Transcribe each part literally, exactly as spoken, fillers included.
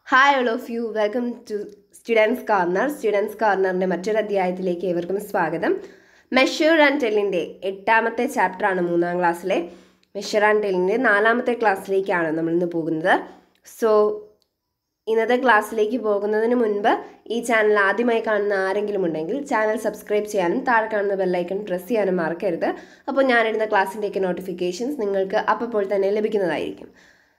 Hi all of you, welcome to Students Corner. Students Cornerന്റെ മറ്റൊരു അധ്യായത്തിലേക്ക് ഏവർക്കും സ്വാഗതം. മെഷർ ആൻഡ് ടെല്ലിൻ്റെ എട്ടാമത്തെ ചാപ്റ്ററാണ് മൂന്നാം ക്ലാസ്സിലെ. മെഷർ ആൻഡ് ടെല്ലിൻ്റെ നാലാമത്തെ ക്ലാസ്സിലേക്കാണ് നമ്മളിന്ന് പോകുന്നത്. സോ ഇന്നത്തെ ക്ലാസ്സിലേക്ക് പോകുന്നതിന് മുൻപ് ഈ ചാനൽ ആദ്യമായി കാണുന്ന ആരെങ്കിലും ഉണ്ടെങ്കിൽ ചാനൽ സബ്സ്ക്രൈബ് ചെയ്യാനും താഴെ കാണുന്ന ബെല്ലൈക്കൺ പ്രസ് ചെയ്യാനും മറക്കരുത്. അപ്പോൾ ഞാനിടുന്ന ക്ലാസ്സിൻ്റെയൊക്കെ നോട്ടിഫിക്കേഷൻസ് നിങ്ങൾക്ക് അപ്പോൾ തന്നെ ലഭിക്കുന്നതായിരിക്കും.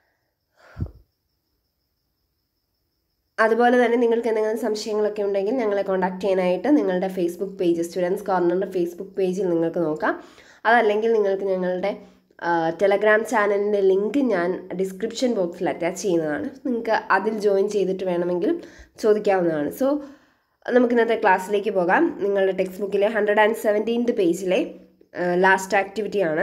അതുപോലെ തന്നെ നിങ്ങൾക്ക് എന്തെങ്കിലും സംശയങ്ങളൊക്കെ ഉണ്ടെങ്കിൽ ഞങ്ങളെ കോൺടാക്ട് ചെയ്യാനായിട്ട് നിങ്ങളുടെ ഫേസ്ബുക്ക് പേജ് സ്റ്റുഡൻസ് കോർണറിൻ്റെ ഫേസ്ബുക്ക് പേജിൽ നിങ്ങൾക്ക് നോക്കാം. അതല്ലെങ്കിൽ നിങ്ങൾക്ക് ഞങ്ങളുടെ ടെലഗ്രാം ചാനലിൻ്റെ ലിങ്ക് ഞാൻ ഡിസ്ക്രിപ്ഷൻ ബോക്സിൽ അറ്റാച്ച് ചെയ്യുന്നതാണ്. നിങ്ങൾക്ക് അതിൽ ജോയിൻ ചെയ്തിട്ട് വേണമെങ്കിൽ ചോദിക്കാവുന്നതാണ്. സോ നമുക്ക് ഇന്നത്തെ ക്ലാസ്സിലേക്ക് പോകാം. നിങ്ങളുടെ ടെക്സ്റ്റ് ബുക്കിലെ ഹൺഡ്രഡ് ആൻഡ് സെവൻറ്റീൻത് പേജിലെ ലാസ്റ്റ് ആക്ടിവിറ്റിയാണ്.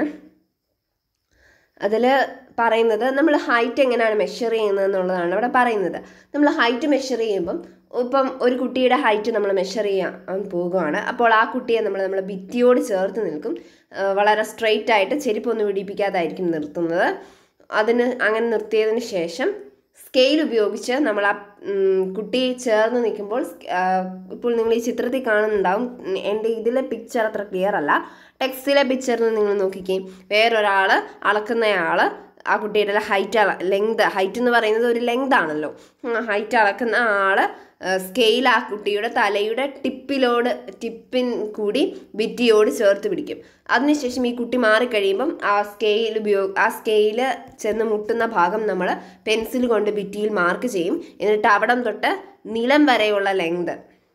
അതിൽ പറയുന്നത് നമ്മൾ ഹൈറ്റ് എങ്ങനെയാണ് മെഷർ ചെയ്യുന്നത് എന്നുള്ളതാണ് അവിടെ പറയുന്നത്. നമ്മൾ ഹൈറ്റ് മെഷർ ചെയ്യുമ്പം ഇപ്പം ഒരു കുട്ടിയുടെ ഹൈറ്റ് നമ്മൾ മെഷർ ചെയ്യാൻ പോകുകയാണ്. അപ്പോൾ ആ കുട്ടിയെ നമ്മൾ നമ്മൾ ഭിത്തിയോട് ചേർത്ത് നിൽക്കും. വളരെ സ്ട്രെയിറ്റ് ആയിട്ട് ചെരുപ്പൊന്നും പിടിപ്പിക്കാതായിരിക്കും നിർത്തുന്നത്. അതിന് അങ്ങനെ നിർത്തിയതിന് ശേഷം സ്കെയിൽ ഉപയോഗിച്ച് നമ്മൾ ആ കുട്ടിയെ ചേർന്ന് നിൽക്കുമ്പോൾ ഇപ്പോൾ നിങ്ങൾ ഈ ചിത്രത്തിൽ കാണുന്നുണ്ടാവും. എൻ്റെ ഇതിലെ പിക്ചർ അത്ര ക്ലിയർ അല്ല. ടെക്സ്റ്റിലെ പിക്ചറിൽ നിങ്ങൾ നോക്കിക്കുകയും വേറൊരാൾ അളക്കുന്നയാൾ ആ കുട്ടിയുടെ ഹൈറ്റ് അള ലെങ്ത് ഹൈറ്റ് എന്ന് പറയുന്നത് ഒരു ലെങ്ത് ആണല്ലോ. ഹൈറ്റ് അളക്കുന്ന ആൾ സ്കെയിൽ ആ കുട്ടിയുടെ തലയുടെ ടിപ്പിലോട് ടിപ്പിൻ കൂടി ഭിത്തിയോട് ചേർത്ത് പിടിക്കും. അതിനുശേഷം ഈ കുട്ടി മാറിക്കഴിയുമ്പം ആ സ്കെയിൽ ഉപയോഗ ആ സ്കെയിൽ ചെന്ന് മുട്ടുന്ന ഭാഗം നമ്മൾ പെൻസിൽ കൊണ്ട് ഭിത്തിയിൽ മാർക്ക് ചെയ്യും. എന്നിട്ട് അവിടം തൊട്ട് നിലം വരെയുള്ള ലെങ്ത്,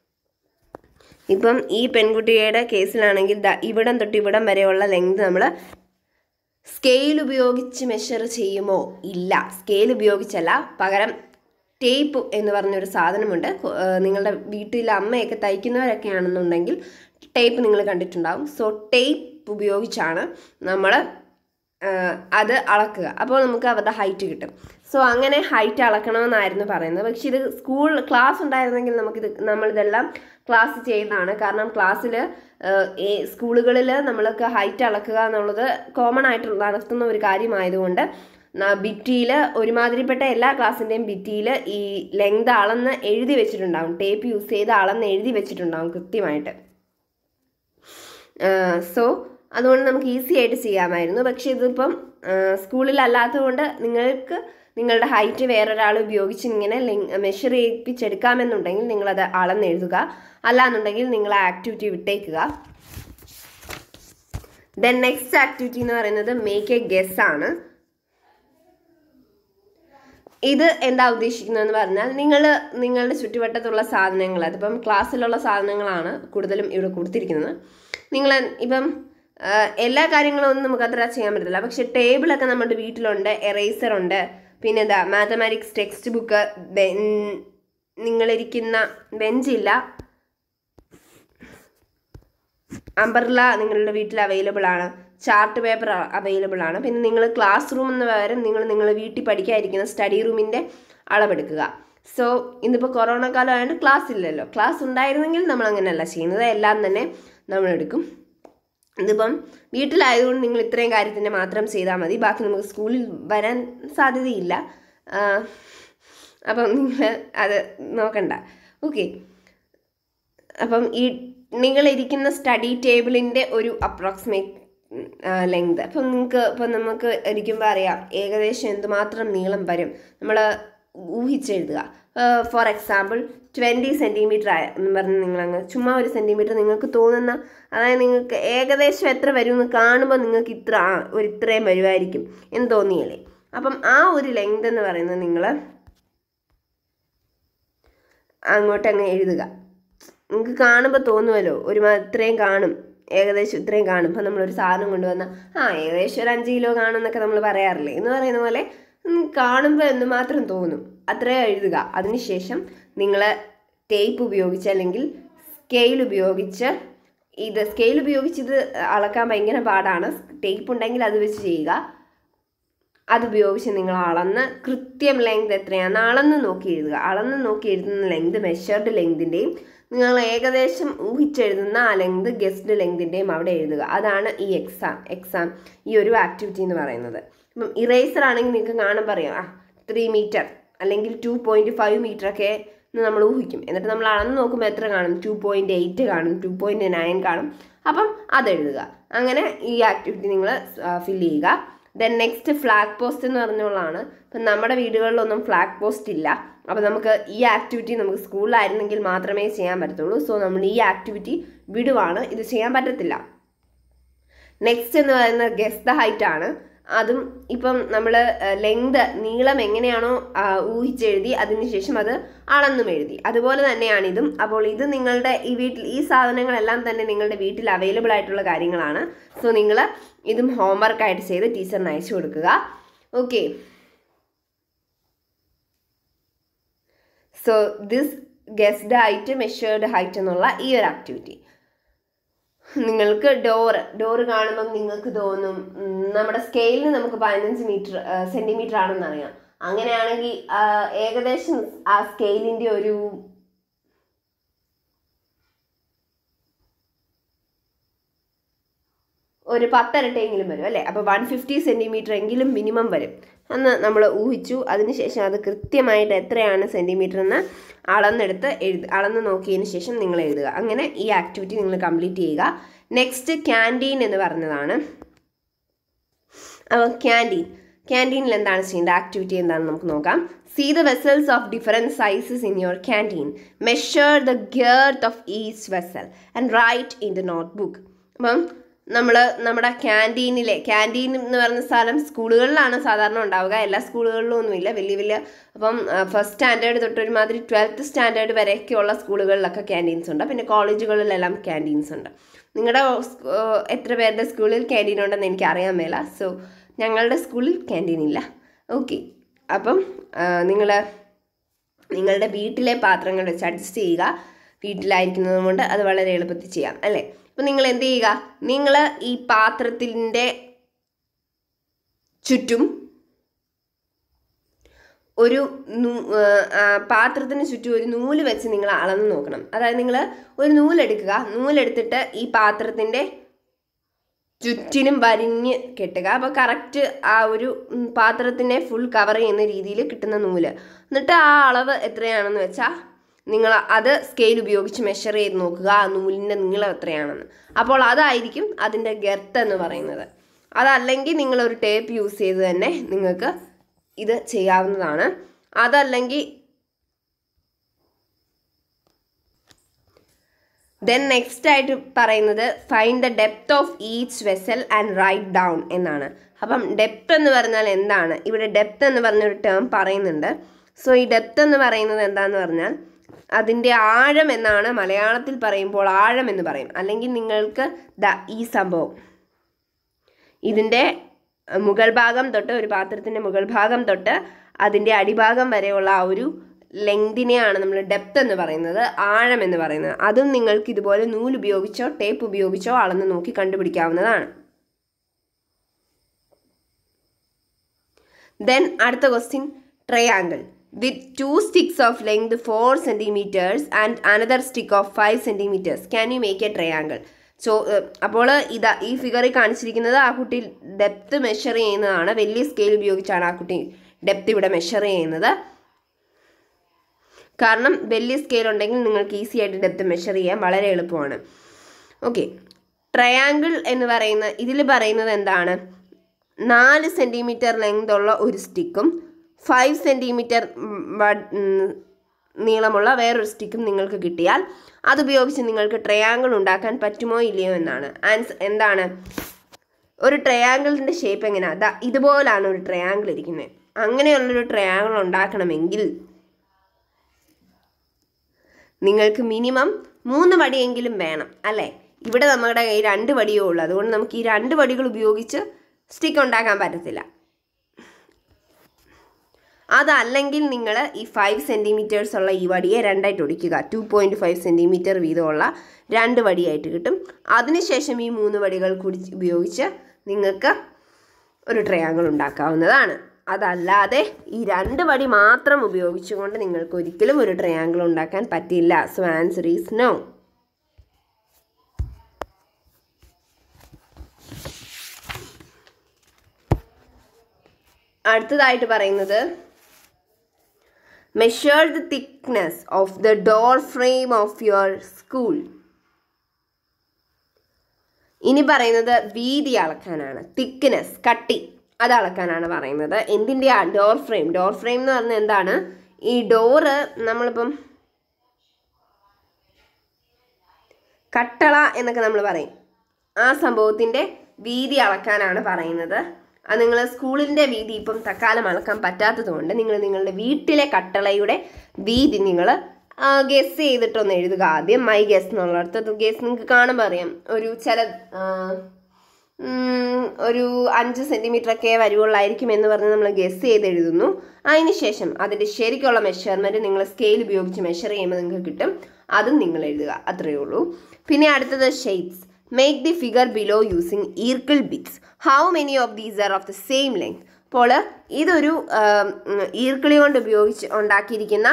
ഇപ്പം ഈ പെൺകുട്ടിയുടെ കേസിലാണെങ്കിൽ ഇവിടം തൊട്ട് ഇവിടം വരെയുള്ള ലെങ്ത് നമ്മൾ സ്കെയിൽ ഉപയോഗിച്ച് മെഷർ ചെയ്യുമോ? ഇല്ല, സ്കെയിൽ ഉപയോഗിച്ചല്ല. പകരം ടേപ്പ് എന്ന് പറഞ്ഞൊരു സാധനമുണ്ട്. നിങ്ങളുടെ വീട്ടിലെ അമ്മയൊക്കെ തയ്ക്കുന്നവരൊക്കെ ആണെന്നുണ്ടെങ്കിൽ ടേപ്പ് നിങ്ങൾ കണ്ടിട്ടുണ്ടാവും. സോ ടേപ്പ് ഉപയോഗിച്ചാണ് നമ്മൾ അത് അളക്കുക. അപ്പോൾ നമുക്ക് അവരുടെ ഹൈറ്റ് കിട്ടും. സോ അങ്ങനെ ഹൈറ്റ് അളക്കണമെന്നായിരുന്നു പറയുന്നത്. പക്ഷെ ഇത് സ്കൂൾ ക്ലാസ് ഉണ്ടായിരുന്നെങ്കിൽ നമുക്കിത് നമ്മളിതെല്ലാം ക്ലാസ് ചെയ്യുന്നതാണ്. കാരണം ക്ലാസ്സിൽ സ്കൂളുകളിൽ നമ്മൾക്ക് ഹൈറ്റ് അളക്കുക എന്നുള്ളത് കോമൺ ആയിട്ട് നടത്തുന്ന ഒരു കാര്യമായതുകൊണ്ട് ഭിത്തിയിൽ ഒരുമാതിരിപ്പെട്ട എല്ലാ ക്ലാസ്സിൻ്റെയും ഭിത്തിയിൽ ഈ ലെങ്ത് അളന്ന് എഴുതി വെച്ചിട്ടുണ്ടാവും. ടേപ്പ് യൂസ് ചെയ്ത് അളന്ന് എഴുതി വെച്ചിട്ടുണ്ടാവും കൃത്യമായിട്ട്. സോ അതുകൊണ്ട് നമുക്ക് ഈസി ആയിട്ട് ചെയ്യാമായിരുന്നു. പക്ഷെ ഇതിപ്പം സ്കൂളിലല്ലാത്തത് കൊണ്ട് നിങ്ങൾക്ക് നിങ്ങളുടെ ഹൈറ്റ് വേറൊരാൾ ഉപയോഗിച്ച് ഇങ്ങനെ മെഷർ ചെയ്യിപ്പിച്ചെടുക്കാമെന്നുണ്ടെങ്കിൽ നിങ്ങളത് അളന്നെഴുതുക. അല്ലാന്നുണ്ടെങ്കിൽ നിങ്ങൾ ആ ആക്ടിവിറ്റി വിട്ടേക്കുക. ദെൻ നെക്സ്റ്റ് ആക്ടിവിറ്റി എന്ന് പറയുന്നത് മേക്ക് എ ഗെസ് ആണ്. ഇത് എന്താ ഉദ്ദേശിക്കുന്നതെന്ന് പറഞ്ഞാൽ നിങ്ങൾ നിങ്ങളുടെ ചുറ്റുവട്ടത്തുള്ള സാധനങ്ങൾ, അതിപ്പം ക്ലാസ്സിലുള്ള സാധനങ്ങളാണ് കൂടുതലും ഇവിടെ കൊടുത്തിരിക്കുന്നത്. നിങ്ങൾ ഇപ്പം എല്ലാ കാര്യങ്ങളും ഒന്നും നമുക്ക് അത്ര ചെയ്യാൻ പറ്റില്ല. പക്ഷെ ടേബിളൊക്കെ നമ്മുടെ വീട്ടിലുണ്ട്, എറേസറുണ്ട്, പിന്നെ എന്താ മാത്തമാറ്റിക്സ് ടെക്സ്റ്റ് ബുക്ക്, നിങ്ങളിരിക്കുന്ന ബെഞ്ചില്ല, അംബ്രല്ല നിങ്ങളുടെ വീട്ടിൽ അവൈലബിൾ ആണ്, ചാർട്ട് പേപ്പർ അവൈലബിൾ ആണ്. പിന്നെ നിങ്ങൾ ക്ലാസ് റൂം എന്ന് പകരം നിങ്ങൾ നിങ്ങൾ വീട്ടിൽ പഠിക്കാതിരിക്കുന്ന സ്റ്റഡി റൂമിൻ്റെ അളവെടുക്കുക. സോ ഇന്നിപ്പോൾ കൊറോണ കാലം ആയതുകൊണ്ട് ക്ലാസ് ഇല്ലല്ലോ. ക്ലാസ് ഉണ്ടായിരുന്നെങ്കിൽ നമ്മൾ അങ്ങനെയല്ല ചെയ്യുന്നത്, എല്ലാം തന്നെ നമ്മളെടുക്കും. ഇതിപ്പം വീട്ടിലായതുകൊണ്ട് നിങ്ങൾ ഇത്രയും കാര്യത്തിൻ്റെ മാത്രം ചെയ്താൽ മതി. ബാക്കി നമുക്ക് സ്കൂളിൽ വരാൻ സാധ്യതയില്ല. അപ്പം നിങ്ങൾ അത് നോക്കണ്ട. ഓക്കെ, അപ്പം ഈ നിങ്ങളിരിക്കുന്ന സ്റ്റഡി ടേബിളിൻ്റെ ഒരു അപ്രോക്സിമേറ്റ് ലെങ്ത് അപ്പം നിങ്ങൾക്ക് ഇപ്പം നമുക്ക് ഇരിക്കുമ്പോൾ അറിയാം ഏകദേശം എന്തുമാത്രം നീളം വരും. നമ്മൾ ഊഹിച്ചെഴുതുക. ഫോർ എക്സാമ്പിൾ ട്വൻറ്റി സെൻറ്റിമീറ്റർ ആയ എന്ന് പറഞ്ഞ് നിങ്ങളങ്ങ് ചുമ്മാ ഒരു സെൻറ്റിമീറ്റർ നിങ്ങൾക്ക് തോന്നുന്ന, അതായത് നിങ്ങൾക്ക് ഏകദേശം എത്ര വരും എന്ന് കാണുമ്പോൾ നിങ്ങൾക്ക് ഇത്ര ആ ഒരു ഇത്രയും വരുമായിരിക്കും എന്ന് തോന്നിയല്ലേ. അപ്പം ആ ഒരു ലെങ്ത് എന്ന് പറയുന്നത് നിങ്ങൾ അങ്ങോട്ടങ്ങ് എഴുതുക. നിങ്ങൾക്ക് കാണുമ്പോൾ തോന്നുമല്ലോ ഒരു ഇത്രയും കാണും, ഏകദേശം ഇത്രയും കാണും. ഇപ്പം നമ്മളൊരു സാധനം കൊണ്ടുവന്നാൽ ആ ഏകദേശം ഒരു അഞ്ച് കിലോ കാണും എന്നൊക്കെ നമ്മൾ പറയാറില്ലേ. എന്ന് പറയുന്ന പോലെ കാണുമ്പോൾ എന്തുമാത്രം തോന്നും അത്രയും എഴുതുക. അതിനുശേഷം നിങ്ങൾ ടേപ്പ് ഉപയോഗിച്ച് അല്ലെങ്കിൽ സ്കെയിൽ ഉപയോഗിച്ച് ഇത് സ്കെയിൽ ഉപയോഗിച്ച് ഇത് അളക്കാൻ ഭയങ്കര പാടാണ്. ടേപ്പ് ഉണ്ടെങ്കിൽ അത് വെച്ച് ചെയ്യുക. അതുപയോഗിച്ച് നിങ്ങൾ അളന്ന് കൃത്യം ലെങ്ത് എത്രയാണ് അളന്ന് നോക്കി എഴുതുക. അളന്ന് നോക്കി എഴുതുന്ന ലെങ്ത് മെഷർഡ് ലെങ്തിൻ്റെയും നിങ്ങൾ ഏകദേശം ഊഹിച്ചെഴുതുന്ന ആ ലെങ്ത് ഗെസ്ഡ് ലെങ്തിൻ്റെയും അവിടെ എഴുതുക. അതാണ് ഈ എക്സാം എക്സാം ഈ ഒരു ആക്ടിവിറ്റി എന്ന് പറയുന്നത്. ഇപ്പം ഇറേസർ ആണെങ്കിൽ നിങ്ങൾക്ക് കാണാൻ പറയാം ആ ത്രീ മീറ്റർ അല്ലെങ്കിൽ ടു പോയിൻറ്റ് ഫൈവ് മീറ്ററൊക്കെ എന്ന് നമ്മൾ ഊഹിക്കും. എന്നിട്ട് നമ്മൾ അളന്ന് നോക്കുമ്പോൾ എത്ര കാണും? ടു പോയിൻറ്റ് എയ്റ്റ് കാണും, ടു പോയിൻറ്റ് നയൻ കാണും. അപ്പം അതെഴുതുക. അങ്ങനെ ഈ ആക്ടിവിറ്റി നിങ്ങൾ ഫില്ല് ചെയ്യുക. ദെൻ നെക്സ്റ്റ് ഫ്ലാഗ് പോസ്റ്റ് എന്ന് പറഞ്ഞുള്ളതാണ്. ഇപ്പം നമ്മുടെ വീടുകളിലൊന്നും ഫ്ലാഗ് പോസ്റ്റ് ഇല്ല. അപ്പോൾ നമുക്ക് ഈ ആക്ടിവിറ്റി നമുക്ക് സ്കൂളിലായിരുന്നെങ്കിൽ മാത്രമേ ചെയ്യാൻ പറ്റത്തുള്ളൂ. സോ നമ്മൾ ഈ ആക്ടിവിറ്റി വിടുവാണ്, ഇത് ചെയ്യാൻ പറ്റത്തില്ല. നെക്സ്റ്റ് എന്ന് പറയുന്നത് ഗെസ് ദ ഹൈറ്റ് ആണ്. അതും ഇപ്പം നമ്മൾ ലെങ്ത് നീളം എങ്ങനെയാണോ ഊഹിച്ചെഴുതി അതിനുശേഷം അത് അളന്നും എഴുതി, അതുപോലെ തന്നെയാണ് ഇതും. അപ്പോൾ ഇത് നിങ്ങളുടെ ഈ വീട്ടിൽ ഈ സാധനങ്ങളെല്ലാം തന്നെ നിങ്ങളുടെ വീട്ടിൽ അവൈലബിൾ ആയിട്ടുള്ള കാര്യങ്ങളാണ്. സോ നിങ്ങൾ ഇതും ഹോംവർക്കായിട്ട് ചെയ്ത് ടീച്ചറിന് അയച്ചു കൊടുക്കുക. Okay, so this guessed height measured height എന്നുള്ള ഈ ഒരു ആക്ടിവിറ്റി നിങ്ങൾക്ക് ഡോറ് ഡോറ് കാണുമ്പം നിങ്ങൾക്ക് തോന്നും നമ്മുടെ സ്കെയിലിന് നമുക്ക് പതിനഞ്ച് മീറ്റർ സെൻറ്റിമീറ്റർ ആണെന്ന് അറിയാം. അങ്ങനെയാണെങ്കിൽ ഏകദേശം ആ സ്കെയിലിൻ്റെ ഒരു ഒരു പത്തരട്ടെങ്കിലും വരും അല്ലേ? അപ്പോൾ വൺ ഫിഫ്റ്റി സെൻറ്റിമീറ്റർ എങ്കിലും മിനിമം വരും എന്ന് നമ്മൾ ഊഹിച്ചു. അതിനുശേഷം അത് കൃത്യമായിട്ട് എത്രയാണ് സെൻറ്റിമീറ്റർ എന്ന് അളന്നെടുത്ത് എഴുതി അളന്ന് നോക്കിയതിന് ശേഷം നിങ്ങൾ എഴുതുക. അങ്ങനെ ഈ ആക്ടിവിറ്റി നിങ്ങൾ കംപ്ലീറ്റ് ചെയ്യുക. നെക്സ്റ്റ് ക്യാൻറ്റീൻ എന്ന് പറഞ്ഞതാണ്. അപ്പോൾ ക്യാൻറ്റീൻ ക്യാൻറ്റീനിൽ എന്താണ് ചെയ്യേണ്ട ആക്ടിവിറ്റി എന്താണെന്ന് നമുക്ക് നോക്കാം. See the vessels of different sizes in your canteen. Measure the girth of each vessel and write in the note book. അപ്പം നമ്മൾ നമ്മുടെ ക്യാൻറ്റീനിലെ ക്യാൻറ്റീൻ എന്ന് പറയുന്ന സ്ഥലം സ്കൂളുകളിലാണ് സാധാരണ ഉണ്ടാവുക. എല്ലാ സ്കൂളുകളിലും ഒന്നുമില്ല, വലിയ വലിയ അപ്പം ഫസ്റ്റ് സ്റ്റാൻഡേർഡ് തൊട്ട് ഒരുമാതിരി ട്വൽത്ത് സ്റ്റാൻഡേർഡ് വരെയൊക്കെയുള്ള സ്കൂളുകളിലൊക്കെ ക്യാൻറ്റീൻസ് ഉണ്ട്. പിന്നെ കോളേജുകളിലെല്ലാം ക്യാൻറ്റീൻസ് ഉണ്ട്. നിങ്ങളുടെ എത്ര പേരുടെ സ്കൂളിൽ ക്യാൻറ്റീൻ ഉണ്ടെന്ന് എനിക്ക് അറിയാൻ മേല. സോ ഞങ്ങളുടെ സ്കൂളിൽ ക്യാൻറ്റീൻ ഇല്ല. ഓക്കെ, അപ്പം നിങ്ങൾ നിങ്ങളുടെ വീട്ടിലെ പാത്രങ്ങൾ വെച്ച് അഡ്ജസ്റ്റ് ചെയ്യുക. വീട്ടിലായിരിക്കുന്നത് കൊണ്ട് അത് വളരെ എളുപ്പത്തിൽ ചെയ്യാം അല്ലേ? അപ്പം നിങ്ങൾ എന്ത് ചെയ്യുക, നിങ്ങൾ ഈ പാത്രത്തിൻ്റെ ചുറ്റും ഒരു പാത്രത്തിന് ചുറ്റും ഒരു നൂല് വെച്ച് നിങ്ങൾ അളന്ന് നോക്കണം. അതായത് നിങ്ങൾ ഒരു നൂലെടുക്കുക, നൂലെടുത്തിട്ട് ഈ പാത്രത്തിൻ്റെ ചുറ്റിനും വരിഞ്ഞ് കെട്ടുക. അപ്പോൾ കറക്റ്റ് ആ ഒരു പാത്രത്തിനെ ഫുൾ കവർ ചെയ്യുന്ന രീതിയിൽ കിട്ടുന്ന നൂല്. എന്നിട്ട് ആ അളവ് എത്രയാണെന്ന് വെച്ചാൽ നിങ്ങൾ അത് സ്കെയിൽ ഉപയോഗിച്ച് മെഷർ ചെയ്ത് നോക്കുക, ആ നൂലിൻ്റെ നീളം എത്രയാണെന്ന്. അപ്പോൾ അതായിരിക്കും അതിൻ്റെ ഗർത്ത് എന്ന് പറയുന്നത്. അതല്ലെങ്കിൽ നിങ്ങളൊരു ടേപ്പ് യൂസ് ചെയ്ത് തന്നെ നിങ്ങൾക്ക് ഇത് ചെയ്യാവുന്നതാണ്. അതല്ലെങ്കിൽ ദെൻ നെക്സ്റ്റ് ആയിട്ട് പറയുന്നത് find the depth of each vessel and write down എന്നാണ്. അപ്പം ഡെപ്ത് എന്ന് പറഞ്ഞാൽ എന്താണ്? ഇവിടെ ഡെപ്ത് എന്ന് പറഞ്ഞൊരു ടേം പറയുന്നുണ്ട്. സോ ഈ ഡെപ്ത് എന്ന് പറയുന്നത് എന്താണെന്ന് പറഞ്ഞാൽ അതിൻ്റെ ആഴം എന്നാണ് മലയാളത്തിൽ പറയുമ്പോൾ ആഴം എന്ന് പറയും. അല്ലെങ്കിൽ നിങ്ങൾക്ക് ദ ഈ സംഭവം ഇതിൻ്റെ മുകൾ ഭാഗം തൊട്ട് ഒരു പാത്രത്തിൻ്റെ മുകൾ ഭാഗം തൊട്ട് അതിൻ്റെ അടിഭാഗം വരെയുള്ള ആ ഒരു ലെങ്തിനെയാണ് നമ്മൾ ഡെപ്ത് എന്ന് പറയുന്നത്, ആഴം എന്ന് പറയുന്നത്. അതും നിങ്ങൾക്ക് ഇതുപോലെ നൂല് ഉപയോഗിച്ചോ ടേപ്പ് ഉപയോഗിച്ചോ അളന്ന് നോക്കി കണ്ടുപിടിക്കാവുന്നതാണ്. ദെൻ അടുത്ത question, triangle with two sticks of length four centimeters and another stick of five centimeters. Can you make a triangle? So അപ്പോൾ ഇതാ ഈ ഫിഗറിൽ കാണിച്ചിരിക്കുന്നത് ആ കുട്ടി ഡെപ്ത് മെഷർ ചെയ്യുന്നതാണ്. വലിയ സ്കെയിൽ ഉപയോഗിച്ചാണ് ആ കുട്ടി ഡെപ്ത് ഇവിടെ മെഷർ ചെയ്യുന്നത്. കാരണം വലിയ സ്കെയിൽ ഉണ്ടെങ്കിൽ നിങ്ങൾക്ക് ഈസി ആയിട്ട് ഡെപ്ത് മെഷർ ചെയ്യാൻ വളരെ എളുപ്പമാണ്. ഓക്കെ, ട്രയാങ്കിൾ എന്ന് പറയുന്ന ഇതിൽ പറയുന്നത് എന്താണ്? നാല് സെൻറ്റിമീറ്റർ ലെങ്ത് ഉള്ള ഒരു സ്റ്റിക്കും ഫൈവ് സെൻറ്റിമീറ്റർ നീളമുള്ള വേറൊരു സ്റ്റിക്കും നിങ്ങൾക്ക് കിട്ടിയാൽ അതുപയോഗിച്ച് നിങ്ങൾക്ക് ട്രയാങ്കിൾ ഉണ്ടാക്കാൻ പറ്റുമോ ഇല്ലയോ എന്നാണ്. ആൻസർ എന്താണ്? ഒരു ട്രയാങ്കിളിൻ്റെ ഷേപ്പ് എങ്ങനെയാണ്? അതാ ഇതുപോലാണ് ഒരു ട്രയാങ്കിൾ ഇരിക്കുന്നത്. അങ്ങനെയുള്ളൊരു ട്രയാങ്കിൾ ഉണ്ടാക്കണമെങ്കിൽ നിങ്ങൾക്ക് മിനിമം മൂന്ന് വടിയെങ്കിലും വേണം അല്ലേ? ഇവിടെ നമ്മുടെ കയ്യിൽ രണ്ട് വടിയേ ഉള്ളൂ. അതുകൊണ്ട് നമുക്ക് ഈ രണ്ട് വടികൾ ഉപയോഗിച്ച് സ്റ്റിക്ക് ഉണ്ടാക്കാൻ പറ്റത്തില്ല. അതല്ലെങ്കിൽ നിങ്ങൾ ഈ ഫൈവ് സെൻറ്റിമീറ്റേഴ്സ് ഉള്ള ഈ വടിയെ രണ്ടായിട്ട് ഒടിക്കുക. ടു പോയിൻറ്റ് ഫൈവ് സെൻറ്റിമീറ്റർ വീതമുള്ള രണ്ട് വടിയായിട്ട് കിട്ടും. അതിനുശേഷം ഈ മൂന്ന് വടികൾ കൂടി ഉപയോഗിച്ച് നിങ്ങൾക്ക് ഒരു ട്രയാങ്കിൾ ഉണ്ടാക്കാവുന്നതാണ്. അതല്ലാതെ ഈ രണ്ട് വടി മാത്രം ഉപയോഗിച്ചുകൊണ്ട് നിങ്ങൾക്ക് ഒരിക്കലും ഒരു ട്രയാങ്കിൾ ഉണ്ടാക്കാൻ പറ്റില്ല. So answer is no. അടുത്തതായിട്ട് പറയുന്നത് measure the thickness of the door frame of your school. ഇനി പറയുന്നത് വീതി അളക്കാനാണ്. തിക്നെസ്, കട്ടി, അത് അളക്കാനാണ് പറയുന്നത്. എന്തിൻ്റെ ആ ഡോർ ഫ്രെയിം. ഡോർ ഫ്രെയിം എന്ന് പറഞ്ഞാൽ എന്താണ്? ഈ ഡോറ് നമ്മളിപ്പം കട്ടള എന്നൊക്കെ നമ്മൾ പറയും. ആ സംഭവത്തിൻ്റെ വീതി അളക്കാനാണ് പറയുന്നത്. അത് നിങ്ങൾ സ്കൂളിൻ്റെ വീതി ഇപ്പം തക്കാലം അളക്കാൻ പറ്റാത്തത് കൊണ്ട് നിങ്ങൾ നിങ്ങളുടെ വീട്ടിലെ കട്ടളയുടെ വീതി നിങ്ങൾ ഗെസ് ചെയ്തിട്ടൊന്ന് എഴുതുക. ആദ്യം മൈ ഗെസ് എന്നുള്ളടത്ത് ഗെസ് നിങ്ങൾക്ക് കാണുമ്പോൾ അറിയാം. ഒരു ചില ഒരു അഞ്ച് സെൻറ്റിമീറ്റർ ഒക്കെ വരുവുള്ളായിരിക്കും എന്ന് പറഞ്ഞ് നമ്മൾ ഗെസ് ചെയ്ത് എഴുതുന്നു. അതിന് ശേഷം അതിൻ്റെ ശരിക്കുള്ള മെഷർമെൻറ്റ് നിങ്ങൾ സ്കെയിൽ ഉപയോഗിച്ച് മെഷർ ചെയ്യുമ്പോൾ നിങ്ങൾക്ക് കിട്ടും. അതും നിങ്ങൾ എഴുതുക. അത്രയേ ഉള്ളൂ. പിന്നെ അടുത്തത് shapes. Make the figure below using ഈർക്കിൾ bits. How many of these are of the same length. അപ്പോൾ ഇതൊരു ഈർക്കിളി കൊണ്ട് ഉപയോഗിച്ച് ഉണ്ടാക്കിയിരിക്കുന്ന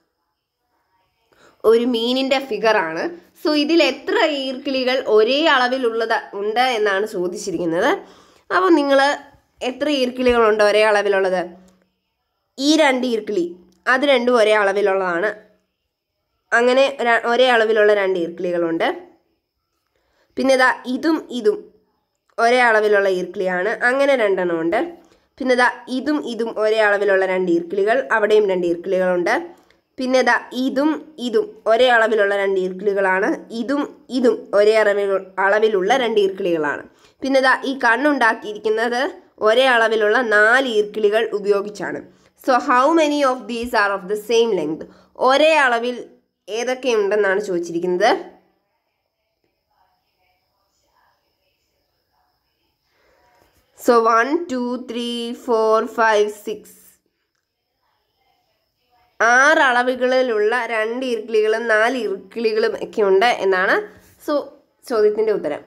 ഒരു മീനിൻ്റെ ഫിഗറാണ്. സോ ഇതിൽ എത്ര ഈർക്കിളികൾ ഒരേ അളവിലുള്ളത് ഉണ്ട് എന്നാണ് ചോദിച്ചിരിക്കുന്നത്. അപ്പോൾ നിങ്ങൾ എത്ര ഈർക്കിളികളുണ്ട് ഒരേ അളവിലുള്ളത്? ഈ രണ്ട് ഈർക്കിളി, അത് രണ്ടും ഒരേ അളവിലുള്ളതാണ്. അങ്ങനെ ഒരേ അളവിലുള്ള രണ്ട് ഈർക്കിളികളുണ്ട്. പിന്നെ ഇതാ ഇതും ഇതും ഒരേ അളവിലുള്ള ഈർക്കിളിയാണ്. അങ്ങനെ രണ്ടെണ്ണം ഉണ്ട്. പിന്നെ ഇതാ ഇതും ഇതും ഒരേ അളവിലുള്ള രണ്ട് ഈർക്കിളികൾ, അവിടെയും രണ്ട് ഈർക്കിളികളുണ്ട്. പിന്നെ ഇതാ ഇതും ഇതും ഒരേ അളവിലുള്ള രണ്ട് ഈർക്കിളികളാണ്. ഇതും ഇതും ഒരേ അളവിൽ അളവിലുള്ള രണ്ട് ഈർക്കിളികളാണ്. പിന്നെ ഇതാ ഈ കണ്ണുണ്ടാക്കിയിരിക്കുന്നത് ഒരേ അളവിലുള്ള നാല് ഈർക്കിളികൾ ഉപയോഗിച്ചാണ്. So how many of these are of the same length. ഒരേ അളവിൽ ഏതൊക്കെയുണ്ടെന്നാണ് ചോദിച്ചിരിക്കുന്നത്. So one two three four five six ആറ് അളവുകളിലുള്ള രണ്ട് ഈർക്കിളികളും നാല് ഈർക്കിളികളും ഒക്കെ ഉണ്ട് എന്നാണ് സോ ചോദ്യത്തിൻ്റെ ഉത്തരം.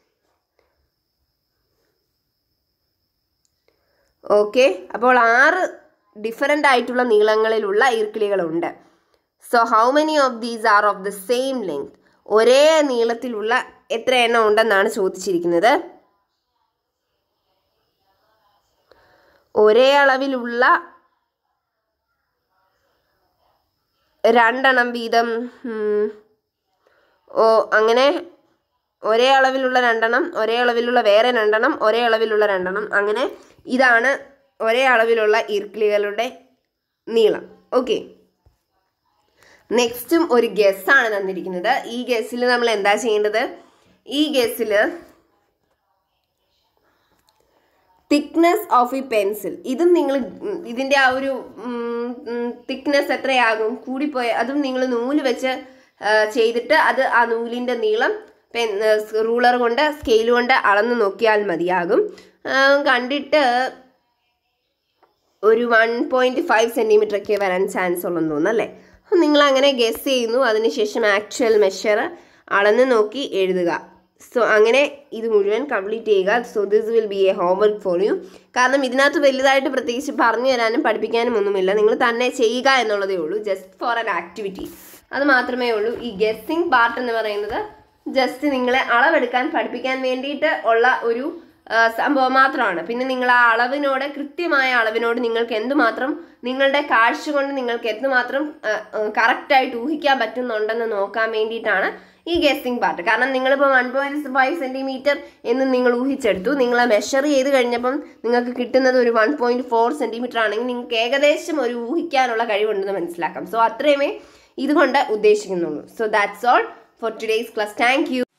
ഓക്കെ, അപ്പോൾ ആറ് ഡിഫറൻ്റ് ആയിട്ടുള്ള നീളങ്ങളിലുള്ള ഈർക്കിളികളുണ്ട്. So how many of these are of the same length. ഒരേ നീളത്തിലുള്ള എത്ര എണ്ണം ഉണ്ടെന്നാണ് ചോദിച്ചിരിക്കുന്നത്. ഒരേ അളവിലുള്ള രണ്ടെണ്ണം വീതം. ഓ അങ്ങനെ ഒരേ അളവിലുള്ള രണ്ടെണ്ണം, ഒരേ അളവിലുള്ള വേറെ രണ്ടെണ്ണം, ഒരേ അളവിലുള്ള രണ്ടെണ്ണം, അങ്ങനെ ഇതാണ് ഒരേ അളവിലുള്ള ഈർക്കിളികളുടെ നീളം. ഓക്കെ, നെക്സ്റ്റും ഒരു ഗെസ്സാണ് തന്നിരിക്കുന്നത്. ഈ ഗെസ്സിൽ നമ്മൾ എന്താ ചെയ്യേണ്ടത്? ഈ ഗെസ്സിൽ തിക്നെസ് ഓഫ് ഈ പെൻസിൽ, ഇതും നിങ്ങൾ ഇതിൻ്റെ ആ ഒരു തിക്നെസ് എത്രയാകും കൂടിപ്പോയ അതും നിങ്ങൾ നൂല് വെച്ച് ചെയ്തിട്ട് അത് ആ നൂലിൻ്റെ നീളം പെൻ റൂളർ കൊണ്ട് സ്കെയിൽ കൊണ്ട് അളന്ന് നോക്കിയാൽ മതിയാകും. കണ്ടിട്ട് ഒരു വൺ പോയിൻറ്റ് ഫൈവ് സെൻറ്റിമീറ്റർ ഒക്കെ വരാൻ ചാൻസ് ഉള്ളെന്ന് തോന്നുന്നു അല്ലേ? നിങ്ങൾ അങ്ങനെ ഗെസ് ചെയ്യുന്നു. അതിനുശേഷം ആക്ച്വൽ മെഷർ അളന്ന് നോക്കി എഴുതുക. സോ അങ്ങനെ ഇത് മുഴുവൻ കംപ്ലീറ്റ് ചെയ്യുക. So this will be a homework for you. കാരണം ഇതിനകത്ത് വലുതായിട്ട് പ്രത്യേകിച്ച് പറഞ്ഞു തരാനും പഠിപ്പിക്കാനും ഒന്നുമില്ല. നിങ്ങൾ തന്നെ ചെയ്യുക എന്നുള്ളതേ ഉള്ളൂ. ജസ്റ്റ് ഫോർ ആൻ ആക്ടിവിറ്റി, അത് മാത്രമേ ഉള്ളൂ. ഈ ഗെസ്സിങ് പാർട്ട് എന്ന് പറയുന്നത് ജസ്റ്റ് നിങ്ങളെ അളവെടുക്കാൻ പഠിപ്പിക്കാൻ വേണ്ടിയിട്ട് ഉള്ള ഒരു സംഭവം മാത്രമാണ്. പിന്നെ നിങ്ങൾ ആ അളവിനോട്, കൃത്യമായ അളവിനോട് നിങ്ങൾക്ക് എന്തുമാത്രം നിങ്ങളുടെ കാഴ്ച കൊണ്ട് നിങ്ങൾക്ക് എന്തുമാത്രം കറക്റ്റായിട്ട് ഊഹിക്കാൻ പറ്റുന്നുണ്ടെന്ന് നോക്കാൻ വേണ്ടിയിട്ടാണ് ഈ ഗെസ്സിങ് പാർട്ട്. കാരണം നിങ്ങളിപ്പോൾ വൺ പോയിൻറ്റ് ഫൈവ് സെൻറ്റിമീറ്റർ എന്ന് നിങ്ങൾ ഊഹിച്ചെടുത്തു. നിങ്ങൾ മെഷർ ചെയ്ത് കഴിഞ്ഞപ്പം നിങ്ങൾക്ക് കിട്ടുന്നത് ഒരു വൺ പോയിൻറ്റ് ഫോർ സെൻറ്റിമീറ്റർ ആണെങ്കിൽ നിങ്ങൾക്ക് ഏകദേശം ഒരു ഊഹിക്കാനുള്ള കഴിവുണ്ടെന്ന് മനസ്സിലാക്കാം. സോ അത്രയുമേ ഇതുകൊണ്ട് ഉദ്ദേശിക്കുന്നുള്ളൂ. So that's all for today's class. Thank U.